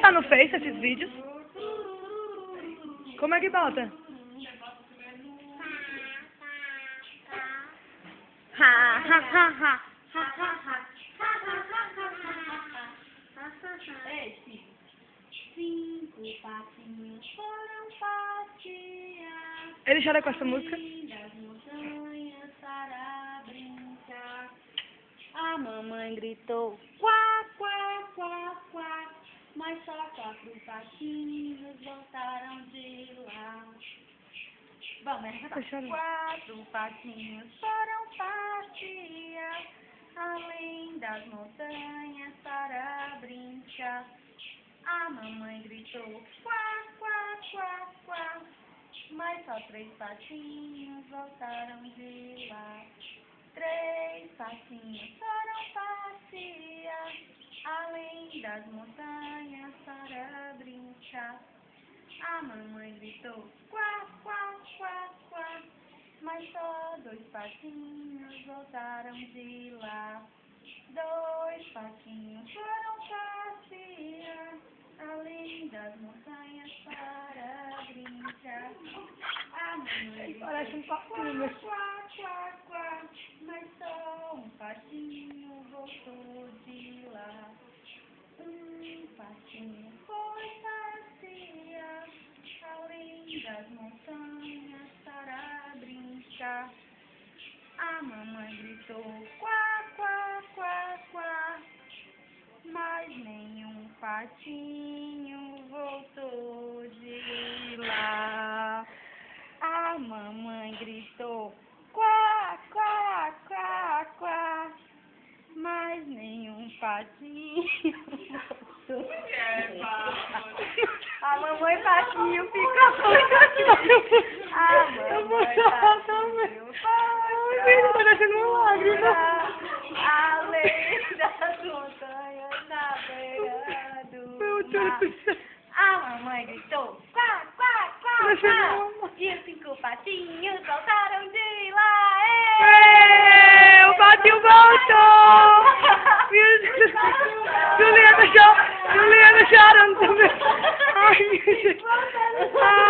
botar no Face esses vídeos? Como é que bota? Ha, ha, ha, ha. Cinco patinhos foram passear. Ele chora com essa música? Das montanhas para brincar. A mamãe gritou quá, quá, quá, quá. Mas só 4 patinhos voltaram de lá. Vamos, Tá chorando. 4 patinhos foram passear além das montanhas para brincar. A mamãe gritou quá, quá, quá, quá. Mas só 3 patinhos voltaram de lá. 3 patinhos foram passear além das montanhas para brincar. A mamãe gritou quá, quá, quá, quá. Mas só 2 patinhos voltaram de lá. 2 patinhos foram passear além das montanhas para brincar. A mamãe Parece um gritou papinho, mas... quá, quá, quá. Mas só 1 patinho voltou de lá. 1 patinho foi passear além das montanhas para brincar. A mamãe gritou quá, quá, quá, quá. Mas nenhum patinho voltou de lá. A mamãe gritou quá, quá, quá, quá. Mas nenhum patinho voltou. A mamãe patinho ficou A mamãe patinho Ai, tá descendo uma lágrima. além das montanhas na beira do Meu Deus mar. do céu. A mamãe gritou quá, quá, quá, quá. E os 5 patinhos voltaram de lá. Ê, o patinho voltou! Meu Deus. Juliana chorando também. Ai, meu Deus.